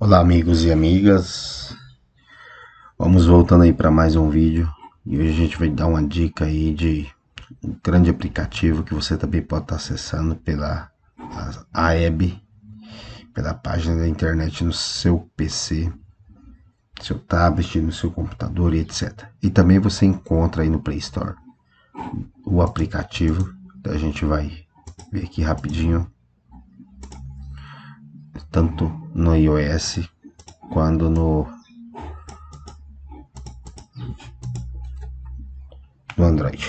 Olá amigos e amigas, vamos voltando aí para mais um vídeo e hoje a gente vai dar uma dica aí de um grande aplicativo que você também pode estar acessando pela a web, pela página da internet no seu PC, seu tablet, no seu computador e etc. E também você encontra aí no Play Store o aplicativo, a gente vai ver aqui rapidinho, tanto no iOS quanto no Android.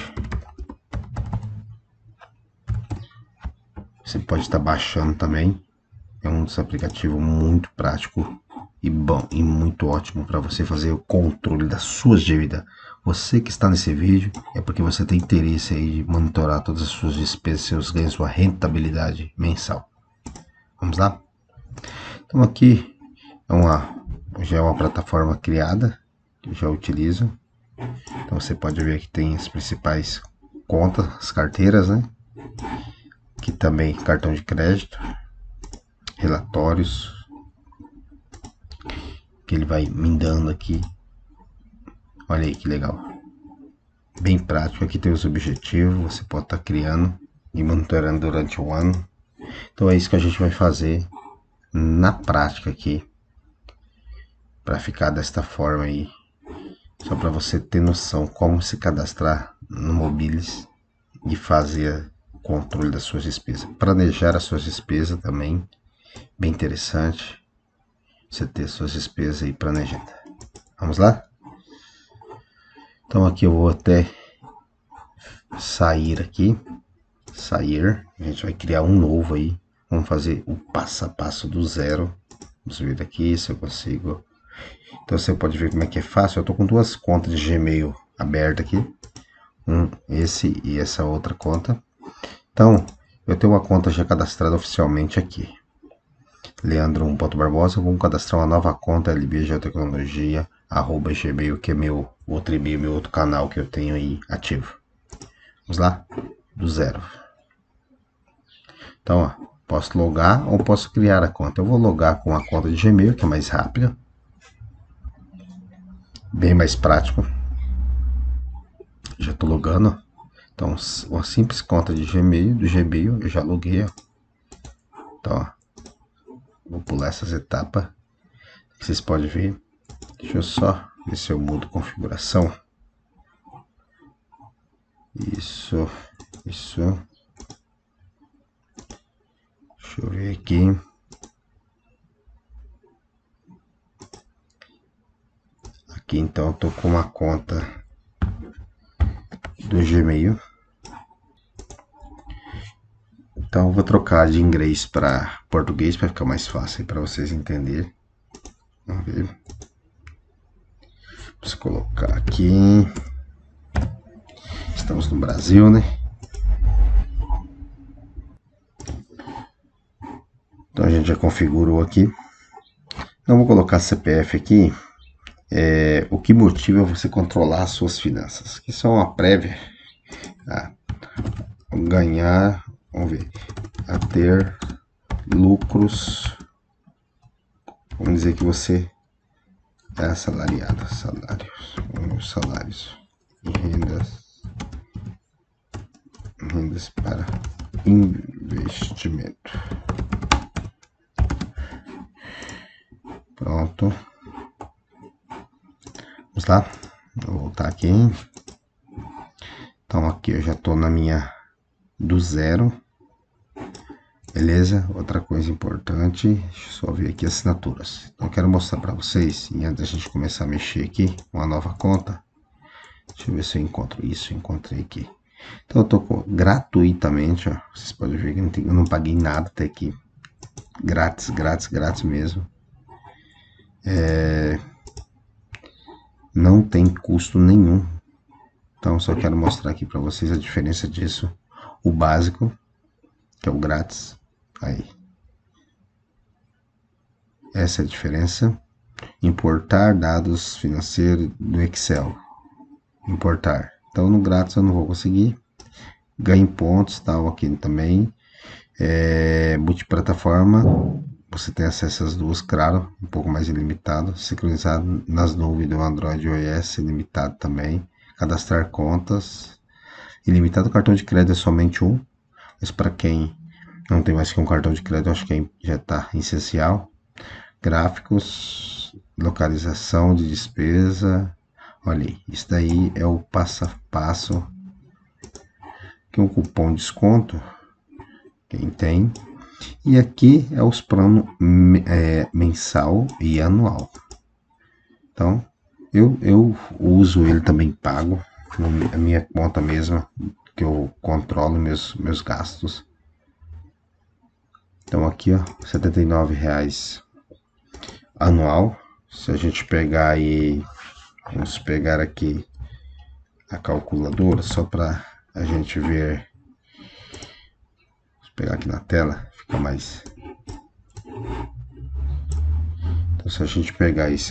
Você pode estar baixando também. É um dos aplicativos muito prático e bom e muito ótimo para você fazer o controle das suas dívidas. Você que está nesse vídeo é porque você tem interesse aí de monitorar todas as suas despesas, seus ganhos, sua rentabilidade mensal. Vamos lá? Então aqui já é uma plataforma criada que eu já utilizo. Então você pode ver que tem as principais contas, as carteiras, né? Aqui também cartão de crédito, relatórios, que ele vai me dando aqui. Olha aí que legal. Bem prático, aqui tem os objetivos, você pode estar criando e monitorando durante o ano. Então é isso que a gente vai fazer na prática aqui, para ficar desta forma aí, só para você ter noção como se cadastrar no Mobilis e fazer o controle das suas despesas. Planejar as suas despesas também, bem interessante, você ter suas despesas aí planejadas. Vamos lá? Então aqui eu vou até sair aqui, a gente vai criar um novo aí, vamos fazer o passo a passo do zero. Vamos ver aqui se eu consigo. Então você pode ver como é que é fácil. Eu tô com duas contas de Gmail abertas aqui, esse e essa outra conta. Então eu tenho uma conta já cadastrada oficialmente aqui, Leandro1.Barbosa. Vamos cadastrar uma nova conta LB Geotecnologia @gmail, que é meu outro e-mail, meu outro canal que eu tenho aí ativo. Vamos lá, do zero. Então, ó, posso logar ou posso criar a conta. Eu vou logar com a conta de Gmail, que é mais rápida, bem mais prático. Já estou logando. Então, uma simples conta de Gmail, do Gmail, eu já loguei. Ó. Então, ó, vou pular essas etapas. Vocês podem ver. Deixa eu só ver se eu mudo configuração. Isso. Deixa eu ver aqui. Aqui então eu tô com uma conta do Gmail. Então eu vou trocar de inglês para português para ficar mais fácil para vocês entenderem. Vamos ver. Vamos colocar aqui. Estamos no Brasil, né? Então a gente já configurou aqui. Então vou colocar CPF aqui. O que motiva você controlar as suas finanças? Isso é uma prévia a ganhar, vamos ver, a ter lucros. Vamos dizer que você é assalariado, salários e rendas para investimento. Pronto. Vamos lá, vou voltar aqui. Então aqui eu já estou na minha do zero. Beleza? Outra coisa importante, deixa eu só ver aqui assinaturas. Então eu quero mostrar para vocês, e antes da gente começar a mexer aqui, uma nova conta. Deixa eu ver se eu encontro isso, encontrei aqui. Então eu tô gratuitamente, ó. Vocês podem ver que eu não paguei nada até aqui. Grátis mesmo. Não tem custo nenhum. Então só quero mostrar aqui para vocês a diferença disso. O básico, que é o grátis. Aí. Essa é a diferença. Importar dados financeiros do Excel. Importar. Então no grátis eu não vou conseguir. Ganho pontos, tal, aqui também. Multiplataforma. você tem acesso às duas, claro, um pouco mais ilimitado. Sincronizar nas nuvens do Android OS, ilimitado também. Cadastrar contas. Ilimitado, cartão de crédito é somente um. Mas para quem não tem mais que um cartão de crédito, acho que já está essencial. Gráficos, localização de despesa. Olha aí, isso daí é o passo a passo. Que é um cupom de desconto. Quem tem. E aqui é os planos mensal e anual. Então, eu uso ele também pago. A minha conta mesma, que eu controlo meus gastos. Então aqui, ó, R$ 79,00 anual. Se a gente pegar aí, vamos pegar aqui a calculadora só para a gente ver. Vou pegar aqui na tela, fica mais. Então se a gente pegar aí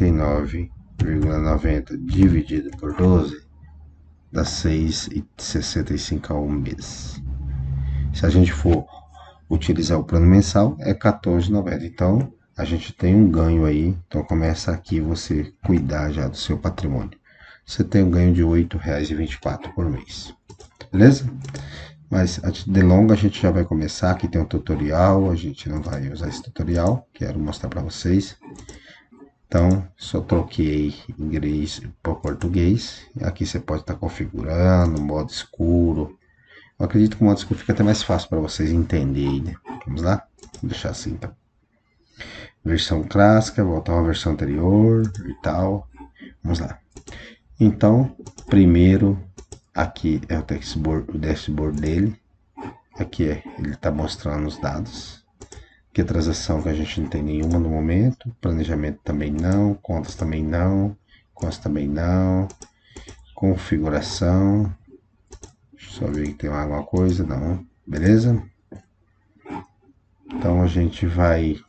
79,90 dividido por 12, dá 6,65 ao mês. Se a gente for utilizar o plano mensal, é 14,90. Então a gente tem um ganho aí. Então começa aqui você cuidar já do seu patrimônio. Você tem um ganho de R$ 8,24 por mês. Beleza? Mas antes de longa, a gente já vai começar. Aqui tem um tutorial. A gente não vai usar esse tutorial. Quero mostrar para vocês. Então, só troquei inglês para português. Aqui você pode estar configurando modo escuro. Eu acredito que o modo escuro fica até mais fácil para vocês entenderem, né? Vamos lá? Vou deixar assim, então. Versão clássica, voltar uma versão anterior e tal. Vamos lá. Então, primeiro, aqui é o dashboard dele. Aqui ele está mostrando os dados. Aqui a transação que a gente não tem nenhuma no momento. Planejamento também não. Contas também não. Contas também não. Configuração. Deixa eu só ver que tem alguma coisa. Não. Beleza? Então a gente vai.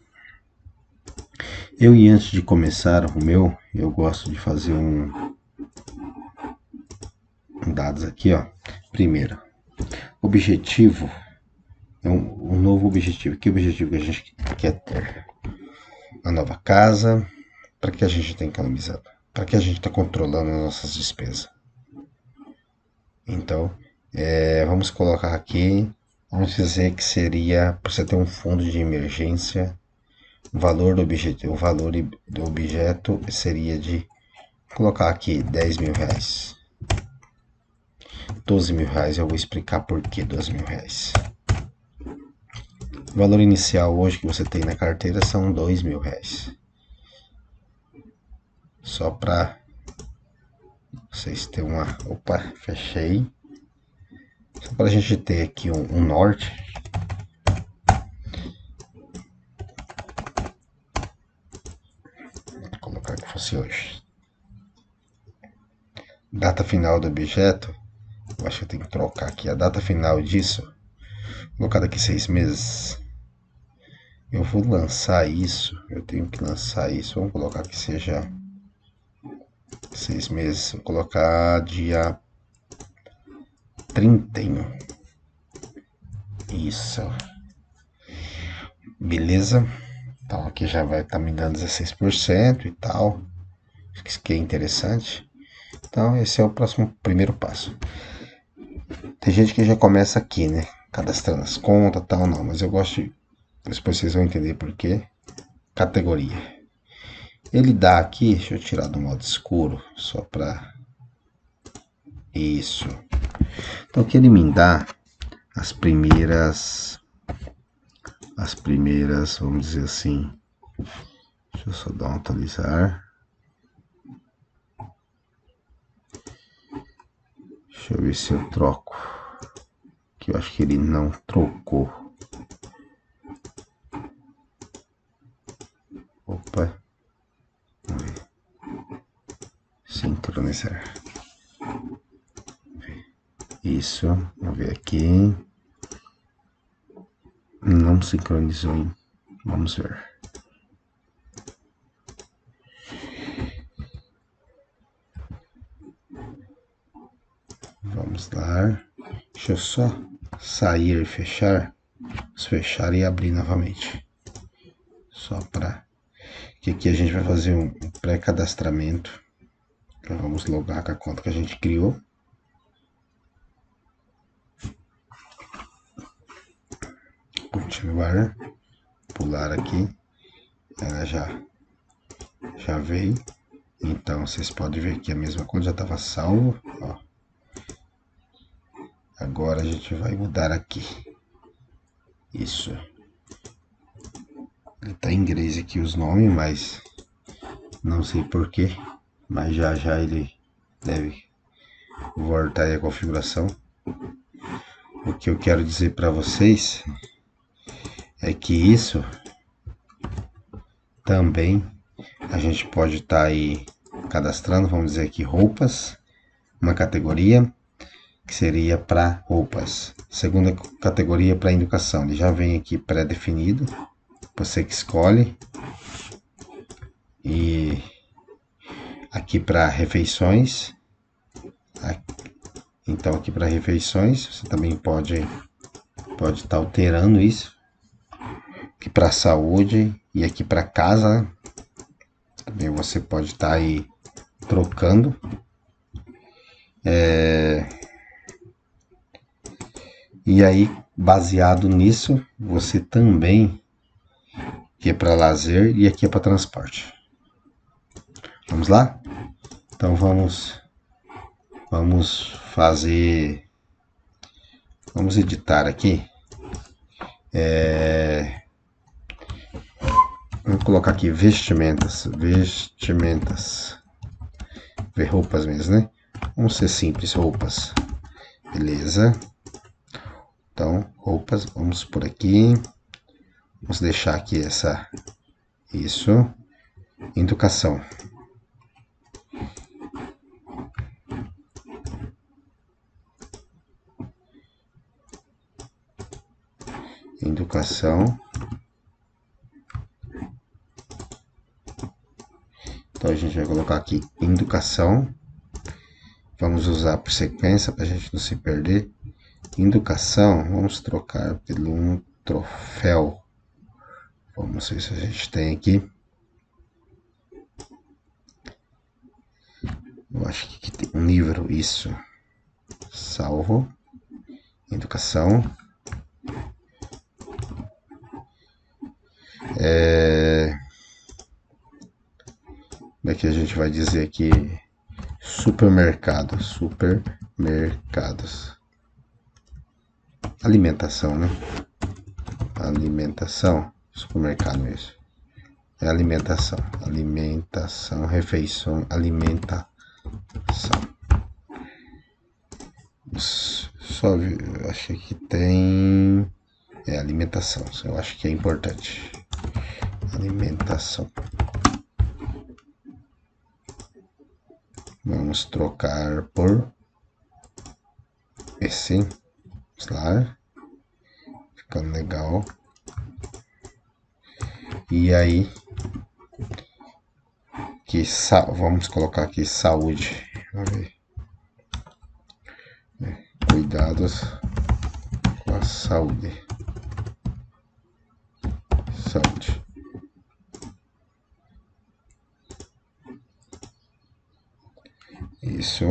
E antes de começar o meu, eu gosto de fazer um dados aqui, ó. Primeiro, objetivo é um novo objetivo. Que objetivo que a gente quer ter? A nova casa. Para que a gente tem economizado? Para que a gente está controlando as nossas despesas? Então, vamos colocar aqui. Vamos dizer que seria para você ter um fundo de emergência. O valor do objeto seria de colocar aqui R$ 10.000. R$ 12.000, eu vou explicar por que R$ 12.000. O valor inicial hoje que você tem na carteira são R$ 2.000. Só para vocês terem uma. Opa, fechei. Só para a gente ter aqui um norte. Vou colocar que fosse hoje. Data final do objeto. Eu acho que eu tenho que trocar aqui a data final disso. Vou colocar daqui 6 meses. Eu vou lançar isso. Eu tenho que lançar isso. Vamos colocar que seja 6 meses. Vou colocar dia 31. Isso. Beleza? Então aqui já vai estar me dando 16% e tal. Isso que é interessante. Então esse é o primeiro passo. Tem gente que já começa aqui, né? Cadastrando as contas e tal, não. Mas eu gosto de... Depois vocês vão entender por quê. Categoria. Ele dá aqui, deixa eu tirar do modo escuro, só para... Isso. Então aqui ele me dá as primeiras, vamos dizer assim. Deixa eu só dar um atualizar. Deixa eu ver se eu troco. Que eu acho que ele não trocou. Opa. Vamos ver. Sincronizar. Isso. Vamos ver aqui. Não sincronizou, hein? Vamos ver. Vamos lá. Deixa eu só sair e fechar. Vamos fechar e abrir novamente. só para que aqui a gente vai fazer um pré-cadastramento. Então, vamos logar com a conta que a gente criou. Continuar, pular aqui, ela já veio. Então vocês podem ver que a mesma coisa já estava salvo. Ó. Agora a gente vai mudar aqui. Isso. Ele tá em inglês aqui os nomes, mas não sei porquê. Mas já ele deve voltar aí a configuração. O que eu quero dizer para vocês é que isso também a gente pode estar aí cadastrando, vamos dizer aqui, roupas, uma categoria que seria para roupas. Segunda categoria para educação, ele já vem aqui pré-definido, você que escolhe. E aqui para refeições, então aqui para refeições você também pode estar alterando isso. Aqui para saúde e aqui para casa também você pode estar aí trocando. E aí, baseado nisso, você também, aqui é para lazer e aqui é para transporte. Vamos lá? Então vamos fazer, vamos editar aqui. Vamos colocar aqui vestimentas, ver roupas mesmo, né? Vamos ser simples, roupas, beleza? Então, roupas, vamos por aqui, vamos deixar aqui isso, educação. Educação. Então a gente vai colocar aqui educação. Vamos usar por sequência para a gente não se perder. Educação, vamos trocar pelo um troféu. Vamos ver se a gente tem aqui. Eu acho que aqui tem um livro, isso. Salvo. Educação. Daqui a gente vai dizer aqui supermercados. Alimentação, né? Alimentação. Supermercado mesmo. É alimentação. Alimentação, refeição, alimentação. Só eu acho que tem. Alimentação. Eu acho que é importante. Alimentação. Vamos trocar por esse. Vamos lá. Ficando legal. E aí. Vamos colocar aqui saúde. Vamos ver. Cuidados com a saúde. Saúde. Isso.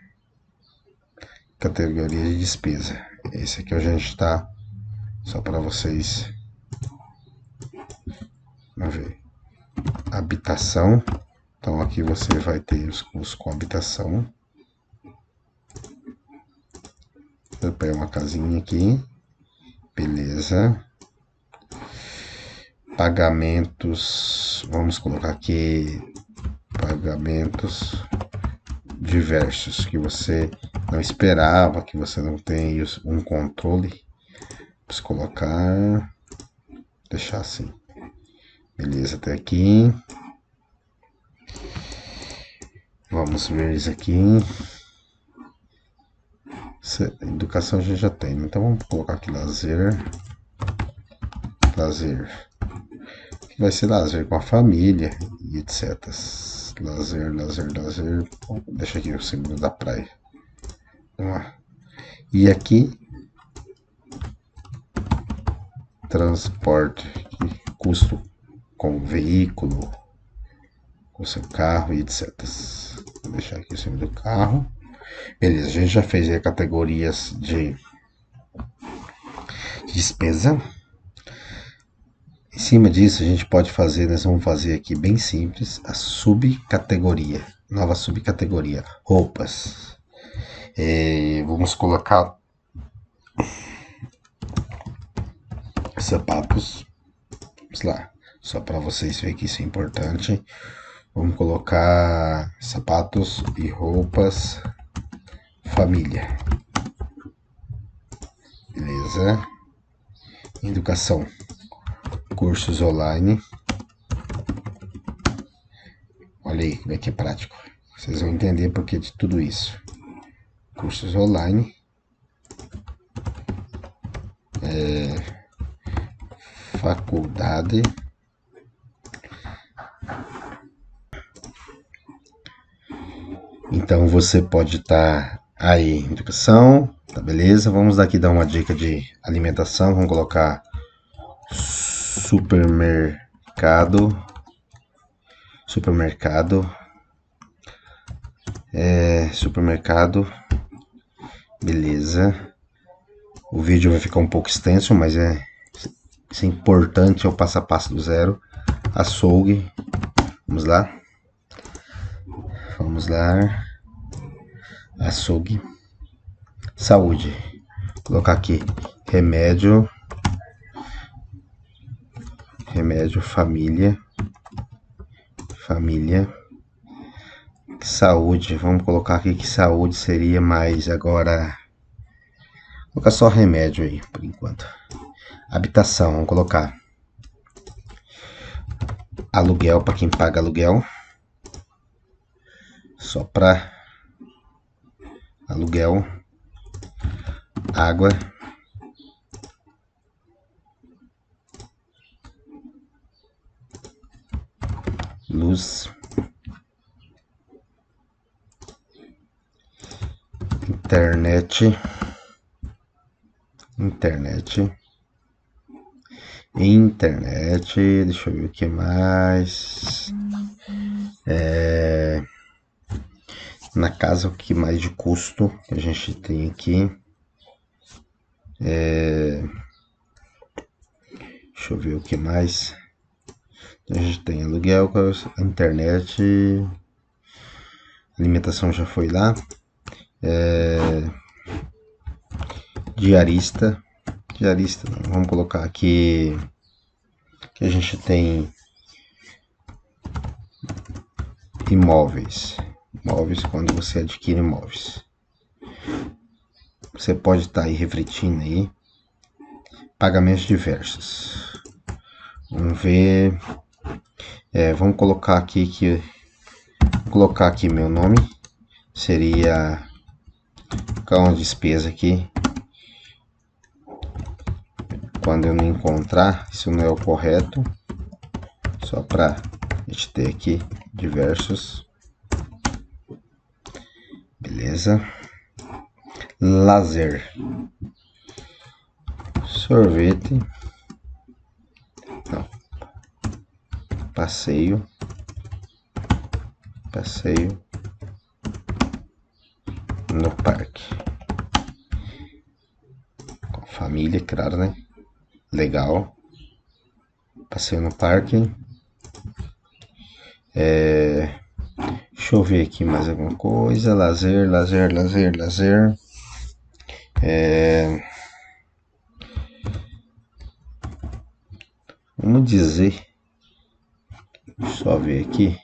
Categoria de despesa. Esse aqui a gente está só para vocês. Vamos ver. Habitação. Então aqui você vai ter os custos com habitação. Eu pego uma casinha aqui. Beleza. Pagamentos. Vamos colocar aqui pagamentos diversos que você não esperava, que você não tem um controle. Vamos colocar, deixar assim. Beleza, até aqui. Vamos ver isso aqui. Educação a gente já tem, então vamos colocar aqui lazer. Lazer. Vai ser lazer com a família e etc. Lazer. Bom, deixa aqui o símbolo da praia. E aqui, transporte, custo com o veículo, com o seu carro e etc. Vou deixar aqui em cima do carro. Beleza, a gente já fez aí categorias de despesa. Em cima disso, a gente pode fazer, nós vamos fazer aqui bem simples, a subcategoria, nova subcategoria, roupas. Vamos colocar sapatos, vamos lá, só para vocês verem que isso é importante. Vamos colocar sapatos e roupas família. Beleza? Educação. Cursos online. Olha aí como é que é prático. Vocês vão entender por que de tudo isso. Cursos online. Faculdade. Então você pode estar aí, educação, tá beleza? Vamos aqui dar uma dica de alimentação. Vamos colocar supermercado. Supermercado. Beleza. O vídeo vai ficar um pouco extenso, mas isso é importante, é o passo a passo do zero. Açougue. Vamos lá. Vamos lá. Açougue. Saúde. Vou colocar aqui remédio. Remédio, família. Saúde. Vamos colocar aqui que saúde seria mais agora. Vou colocar só remédio aí, por enquanto. Habitação, vamos colocar aluguel para quem paga aluguel. Só para aluguel. Água. Luz. Internet. Deixa eu ver o que mais. Na casa, o que mais de custo que a gente tem aqui. Deixa eu ver o que mais. A gente tem aluguel, internet, alimentação já foi lá. Diarista, não, vamos colocar aqui que a gente tem imóveis, quando você adquire imóveis. Você pode estar aí refletindo aí, pagamentos diversos. Vamos ver, vamos colocar aqui meu nome, seria uma despesa aqui. Quando eu não encontrar, isso não é o correto, só para a gente ter aqui diversos. Beleza. Lazer. Sorvete. Não. Passeio. No parque. Com família, claro, né? Legal. Passeio no parque. Deixa eu ver aqui mais alguma coisa. Lazer. Vamos dizer. Deixa eu só ver aqui.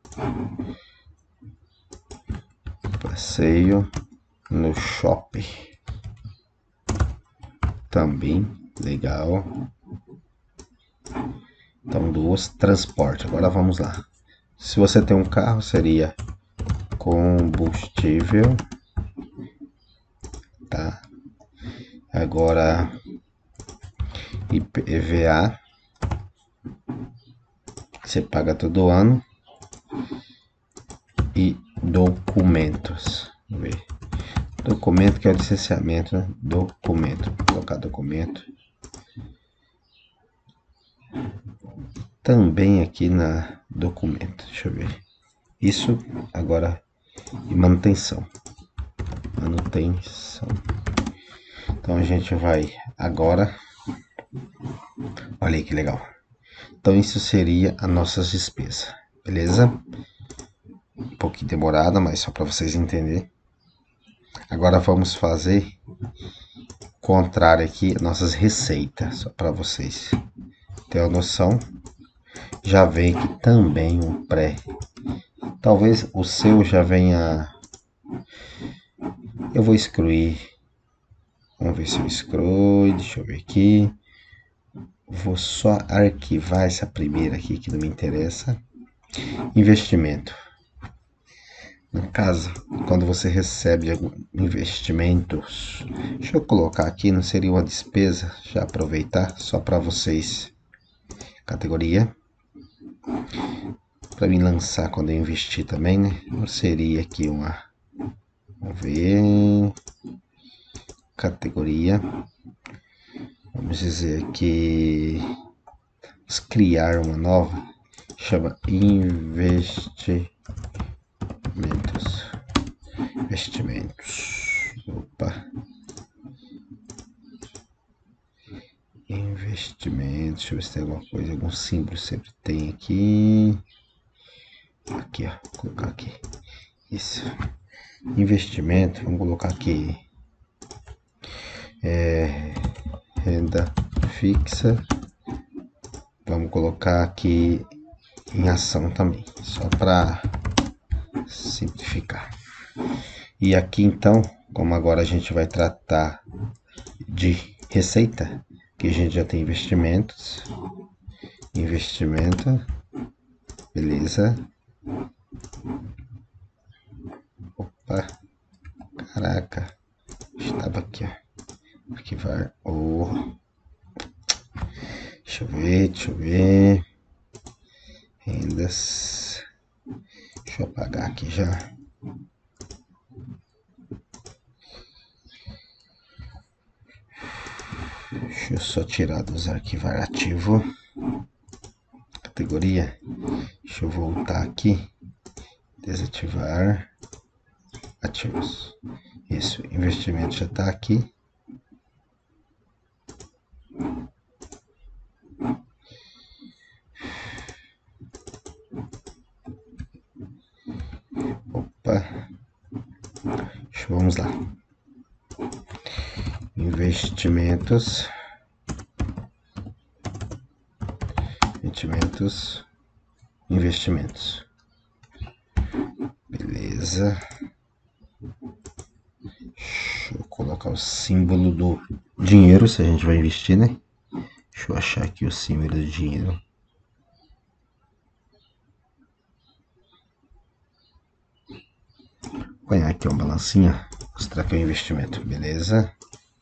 Passeio no shopping. Também legal. Então, duas. Transporte. Agora vamos lá. Se você tem um carro, seria combustível. Tá? Agora, IPVA. Você paga todo ano. E documentos. Vamos ver. Documento, que é o licenciamento, né? Documento. Vou colocar documento. também aqui na documento. Deixa eu ver. Isso agora e manutenção. Manutenção. Então a gente vai agora. Olha aí que legal. Então isso seria as nossas despesas, beleza? Um pouquinho demorada, mas só para vocês entenderem. Agora vamos fazer o contrário aqui, nossas receitas, só para vocês terem uma noção. Já vem aqui também um pré. Talvez o seu já venha. Eu vou excluir. Vamos ver se eu excluo. Deixa eu ver aqui. Vou só arquivar essa primeira aqui que não me interessa. Investimento. No caso, quando você recebe investimentos, deixa eu colocar aqui, não seria uma despesa, já aproveitar, só para vocês. Categoria. Para me lançar quando eu investir também, né? Não seria aqui uma. Vamos ver. Categoria. Vamos dizer que. Vamos criar uma nova. Chama investimentos. Investimentos. Opa. Investimentos. Deixa eu ver se tem alguma coisa. Algum símbolo sempre tem aqui. Aqui, ó. Vou colocar aqui. Isso. Investimento. Vamos colocar aqui. Renda fixa. Vamos colocar aqui em ação também. Só para simplificar. E aqui então, como agora a gente vai tratar de receita, que a gente já tem investimentos, investimento, beleza. Opa, caraca, estava aqui, ó, arquivar, deixa eu ver, rendas, deixa eu apagar aqui já. Deixa eu só tirar dos arquivar ativo. Categoria. Deixa eu voltar aqui. Desativar. Ativos. Isso. Investimento já está aqui. Opa. Vamos lá. Investimentos. Investimentos. Beleza. Deixa eu colocar o símbolo do dinheiro, se a gente vai investir, né? Deixa eu achar aqui o símbolo do dinheiro. Vou ganhar aqui uma balancinha, mostrar que é um investimento, beleza?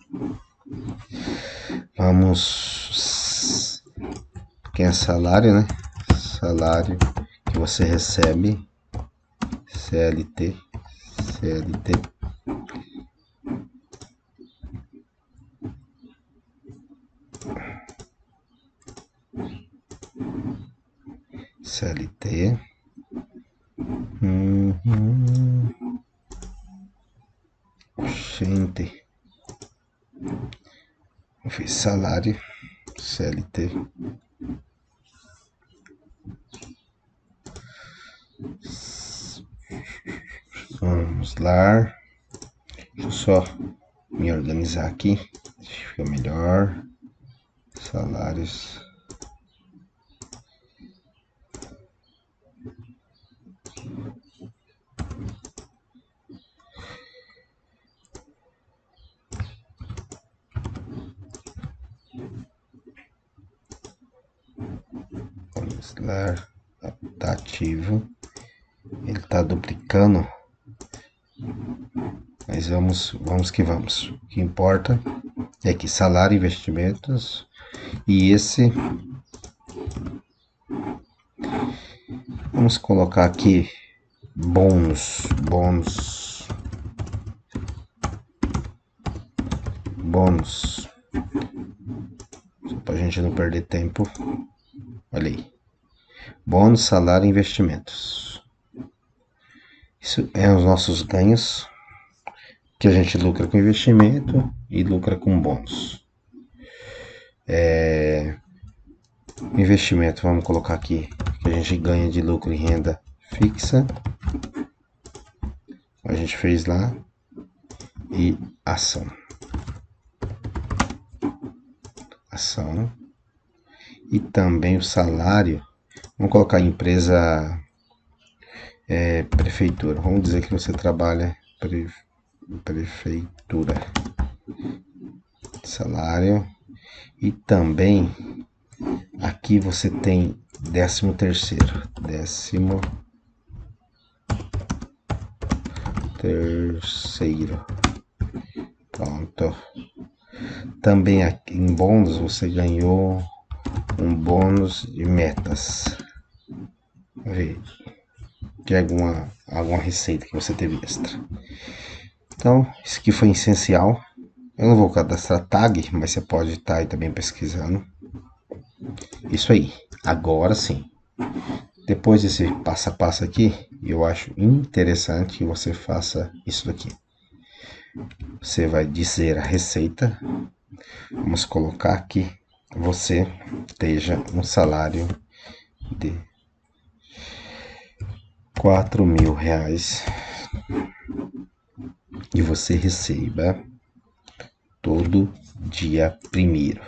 Vamos. Quem é salário, né? Salário que você recebe. CLT. CLT. Gente. Eu fiz salário. CLT. Vamos lá. Deixa eu só me organizar aqui. Fica melhor. Salários. Vamos lá. Tá ativo. Ele tá duplicando. Mas vamos que vamos. O que importa é que salário, investimentos e esse. Vamos colocar aqui bônus. Só pra gente não perder tempo. Olha aí. Bônus, salário e investimentos. Isso é os nossos ganhos, que a gente lucra com investimento e lucra com bônus. Investimento, vamos colocar aqui, que a gente ganha de lucro em renda fixa. A gente fez lá. E ação. Ação. E também o salário. Vamos colocar empresa, prefeitura. Vamos dizer que você trabalha prefeitura. Salário. E também aqui você tem 13º. 13º. Pronto. Também aqui em bônus você ganhou um bônus de metas. Vamos ver de alguma receita que você teve extra. Então, isso aqui foi essencial. Eu não vou cadastrar tag, mas você pode estar aí também pesquisando. Isso aí. Agora sim. Depois desse passo a passo aqui, eu acho interessante que você faça isso daqui. Você vai dizer a receita. Vamos colocar que você esteja um salário de R$ 4.000 e você receba todo dia 1º.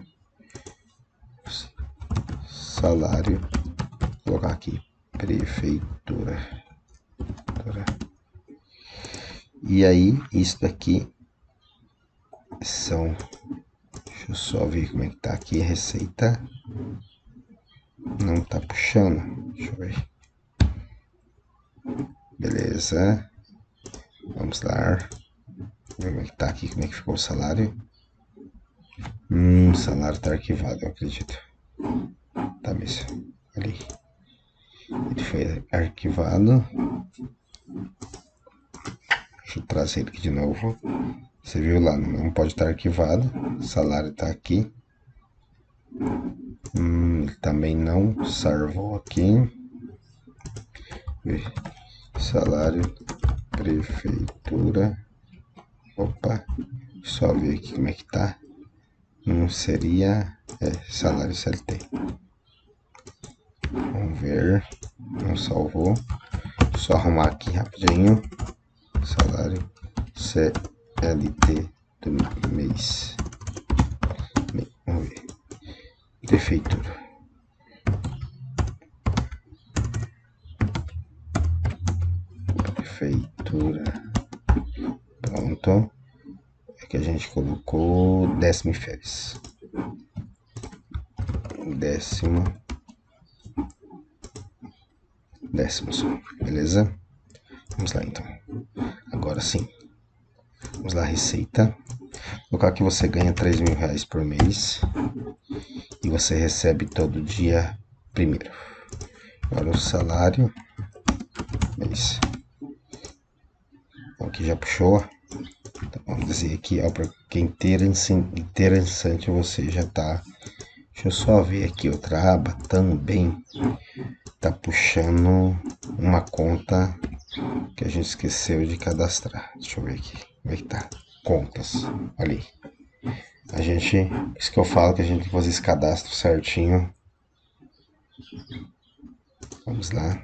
Salário, vou colocar aqui, prefeitura. E aí, isso daqui são, deixa eu só ver como é que tá aqui a receita. Não tá puxando, deixa eu ver. Beleza. Vamos lá. Ver como é que tá aqui, como é que ficou o salário. O salário tá arquivado, eu acredito. Tá mesmo. Ali. Ele foi arquivado. Deixa eu trazer ele aqui de novo. Você viu lá, não pode estar arquivado. O salário está aqui. Ele também não salvou aqui. Salário, prefeitura. Opa, só ver aqui como é que tá. Não seria salário CLT. Vamos ver. Não salvou. Só arrumar aqui rapidinho. Salário CLT do mês. Vamos ver. Prefeitura. Prefeitura. Pronto. Aqui a gente colocou 10º férias. 10º. Beleza? Vamos lá então. Agora sim. Vamos lá, receita. Vou colocar que você ganha R$ 3.000 por mês. E você recebe todo dia 1º. Agora o salário. Mês. Bom, aqui já puxou. Então, vamos dizer aqui, ó, porque interessante você já tá. Deixa eu só ver aqui outra aba também. Tá puxando uma conta que a gente esqueceu de cadastrar. Deixa eu ver aqui. Como é que tá? Contas. Ali. A gente, isso que eu falo, que a gente tem que fazer esse cadastro certinho. Vamos lá.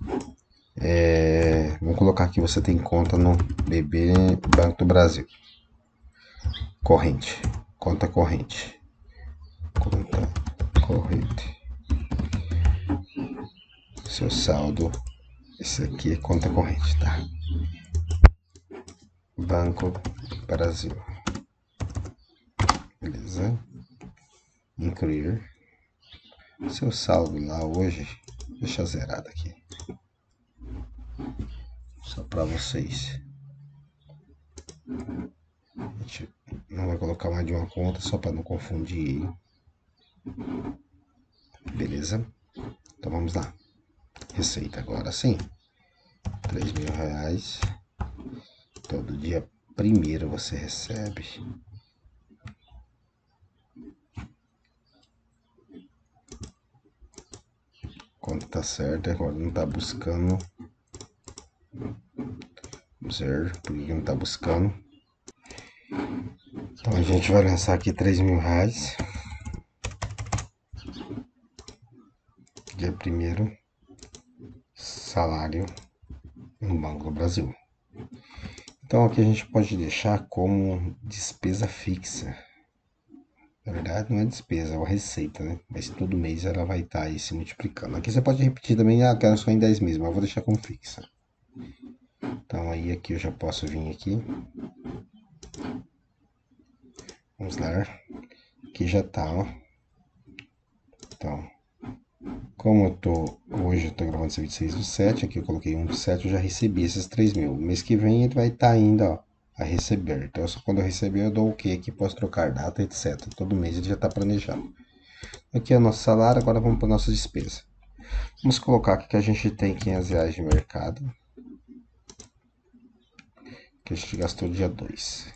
Vamos colocar aqui, você tem conta no BB Banco do Brasil. Corrente. Conta corrente. Conta corrente. Seu saldo. Esse aqui é conta corrente, tá? Banco Brasil. Beleza? Incluir. Seu saldo lá hoje. Deixa zerado aqui. Só para vocês. A gente não vai colocar mais de uma conta só para não confundir. Beleza? Então vamos lá. Receita agora sim. R$ 3.000. Todo dia 1º você recebe. conta tá certa, agora não tá buscando. Vamos ver por que não tá buscando. Então a gente vai lançar aqui R$ 3.000. Dia 1º, salário no Banco do Brasil. Então aqui a gente pode deixar como despesa fixa. Na verdade não é despesa, é uma receita, né? Mas todo mês ela vai estar aí se multiplicando. Aqui você pode repetir também, quero só em 10 meses, mas eu vou deixar como fixa. Então aí aqui eu já posso vir aqui. Vamos lá. Aqui já tá, ó. Então, como hoje eu tô gravando esse 26/7, aqui eu coloquei 1/7, eu já recebi esses 3.000. Mês que vem ele vai estar ainda, ó, a receber. Então, só quando eu receber eu dou o OK aqui, posso trocar data, etc. Todo mês ele já está planejado. Aqui é o nosso salário, agora vamos para nossa despesa. Vamos colocar aqui que a gente tem R$ 500 de mercado, que a gente gastou dia 2.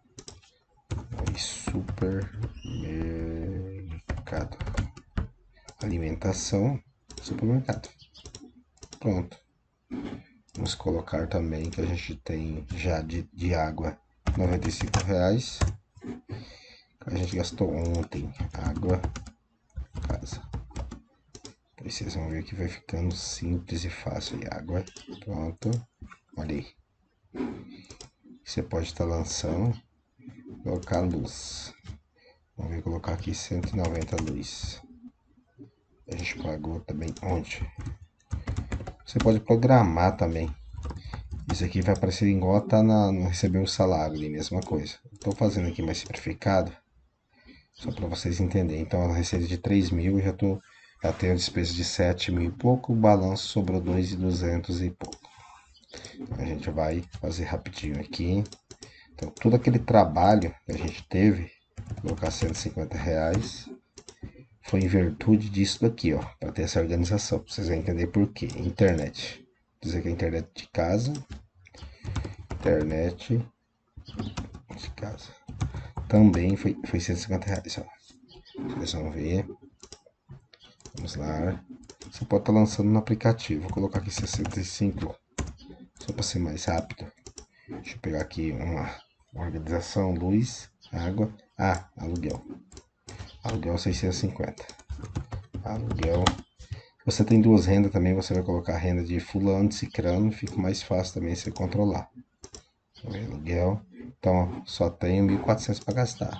Supermercado. Alimentação, supermercado. Pronto. Vamos colocar também que a gente tem já de água R$ 95. A gente gastou ontem. Água, casa. Aí vocês vão ver que vai ficando simples e fácil. E água, pronto. Olha aí. Você pode estar lançando. Colocar luz. Vamos ver, colocar aqui 190 luz. A gente pagou também ontem. Você pode programar também. Isso aqui vai aparecer igual tá no receber o salário ali, mesma coisa. Estou fazendo aqui mais simplificado, só para vocês entenderem. Então, a receita de 3.000, já tenho a despesa de 7.000 e pouco, o balanço sobrou 2.200 e pouco. Então, a gente vai fazer rapidinho aqui. Então, todo aquele trabalho que a gente teve, colocar R$ 150, foi em virtude disso daqui, ó, para ter essa organização. Pra vocês vão entender por quê. Internet. Dizer que a internet de casa. Internet de casa. Também foi R$ 150, ó. Vocês vão ver. Vamos lá. Você pode estar lançando no aplicativo. Vou colocar aqui 65, só para ser mais rápido. Deixa eu pegar aqui uma organização, luz, água. Aluguel. Aluguel 650. Aluguel. Você tem duas rendas também, você vai colocar a renda de fulano, cicrano, fica mais fácil também você controlar. Aluguel. Então, só tenho 1.400 para gastar.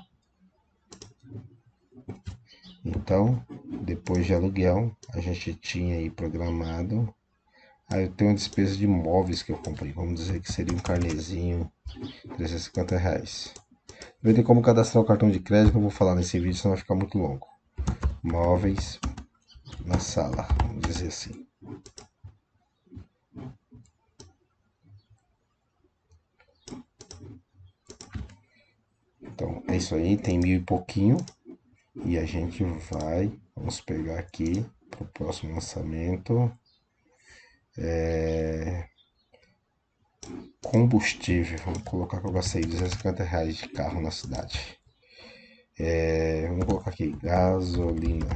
Então, depois de aluguel, a gente tinha aí programado. Aí eu tenho uma despesa de móveis que eu comprei. Vamos dizer que seria um carnezinho, R$ 350. Vai ter como cadastrar o cartão de crédito, não vou falar nesse vídeo, senão vai ficar muito longo. Móveis na sala, vamos dizer assim. Então, é isso aí, tem 1.000 e pouquinho. E a gente vamos pegar aqui para o próximo lançamento. Combustível, vamos colocar que eu gastei R$ 250 de carro na cidade. Vamos colocar aqui gasolina.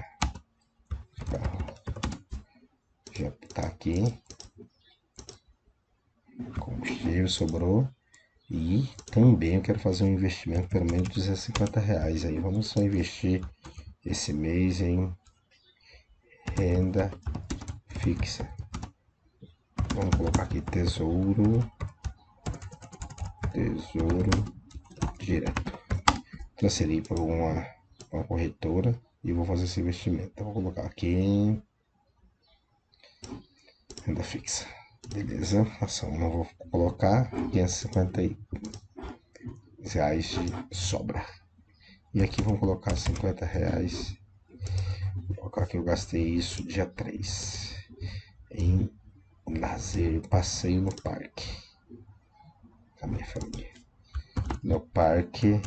Já tá aqui. Combustível sobrou. E também eu quero fazer um investimento pelo menos de R$ 250 aí. Vamos só investir esse mês em renda fixa. Vamos colocar aqui tesouro direto. Transferir para uma corretora e vou fazer esse investimento. Então, vou colocar aqui renda fixa. Beleza, ação. Não vou colocar R$ 550 de sobra. E aqui vamos colocar R$ 50. Vou colocar que eu gastei isso dia 3 em lazer, passeio no parque com a minha família. No parque,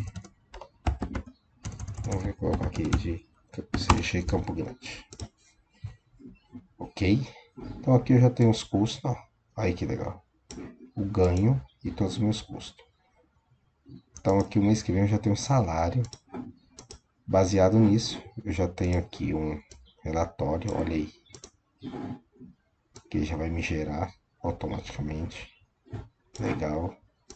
vamos ver, colocar aqui de Campo Grande. Ok? Então aqui eu já tenho os custos, ó. Aí que legal. O ganho e todos os meus custos. Então aqui o mês que vem eu já tenho um salário. Baseado nisso, eu já tenho aqui um relatório, olha aí. que ele já vai me gerar automaticamente. Legal.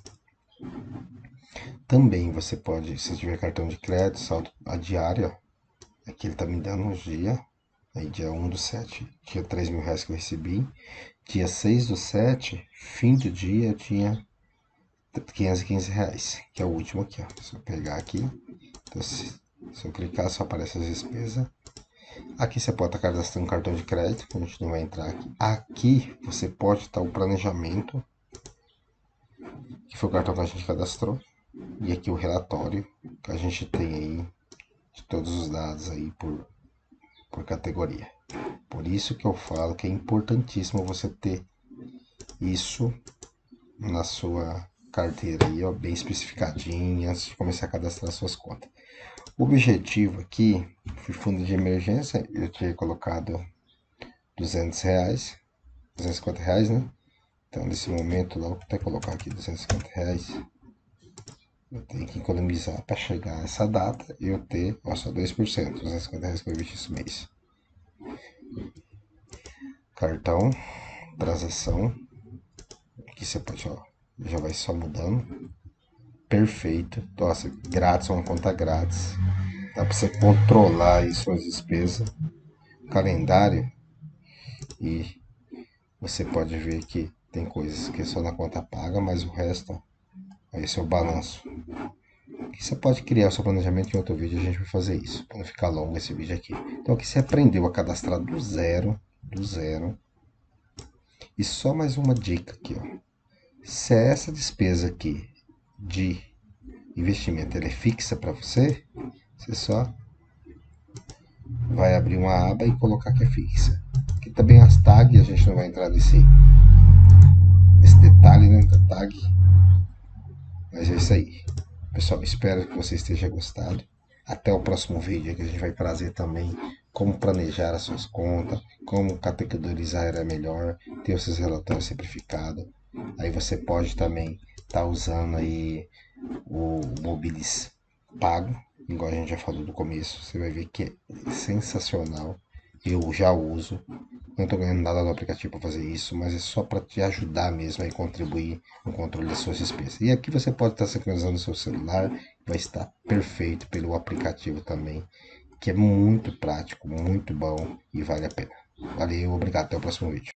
Também você pode, se tiver cartão de crédito, saldo a diária, aqui ele tá me dando uns dias. Aí dia 1/7 tinha 3 mil reais que eu recebi. Dia 6/7, fim do dia, eu tinha 515 reais, que é o último aqui, ó. Se eu pegar aqui, então, se eu clicar, só aparece as despesas. Aqui você pode estar cadastrando um cartão de crédito, que a gente não vai entrar aqui. Aqui você pode estar o planejamento, que foi o cartão que a gente cadastrou. E aqui o relatório que a gente tem aí de todos os dados aí por categoria. Por isso que eu falo que é importantíssimo você ter isso na sua carteira aí, ó, bem especificadinha, antes de começar a cadastrar suas contas. O objetivo aqui, fundo de emergência, eu tinha colocado 200 reais, 250 reais, né? Então, nesse momento, logo até colocar aqui 250 reais, eu tenho que economizar para chegar a essa data e eu ter, ó, só 2%, 250 reais que eu investi esse mês. Cartão, transação, aqui você pode, ó, já vai só mudando. Perfeito. Nossa, grátis, uma conta grátis. Dá para você controlar aí suas despesas, calendário, e você pode ver que tem coisas que é só na conta paga, mas o resto, ó, esse é o balanço. E você pode criar o seu planejamento em outro vídeo, a gente vai fazer isso, para não ficar longo esse vídeo aqui. Então aqui você aprendeu a cadastrar do zero. E só mais uma dica aqui, ó. Se essa despesa aqui de investimento ela é fixa para você, você só vai abrir uma aba e colocar que é fixa. Aqui também as tags, a gente não vai entrar nesse detalhe, né, da tag. Mas é isso aí. Pessoal, espero que você esteja gostado. Até o próximo vídeo, que a gente vai trazer também como planejar as suas contas, como categorizar era melhor, ter os seus relatórios simplificados. Aí você pode também estar usando aí o Mobilis pago, igual a gente já falou no começo. Você vai ver que é sensacional. Eu já uso. Não estou ganhando nada no aplicativo para fazer isso, mas é só para te ajudar mesmo a contribuir no controle das suas despesas. E aqui você pode estar sincronizando o seu celular, vai estar perfeito pelo aplicativo também, que é muito prático, muito bom e vale a pena. Valeu, obrigado, até o próximo vídeo.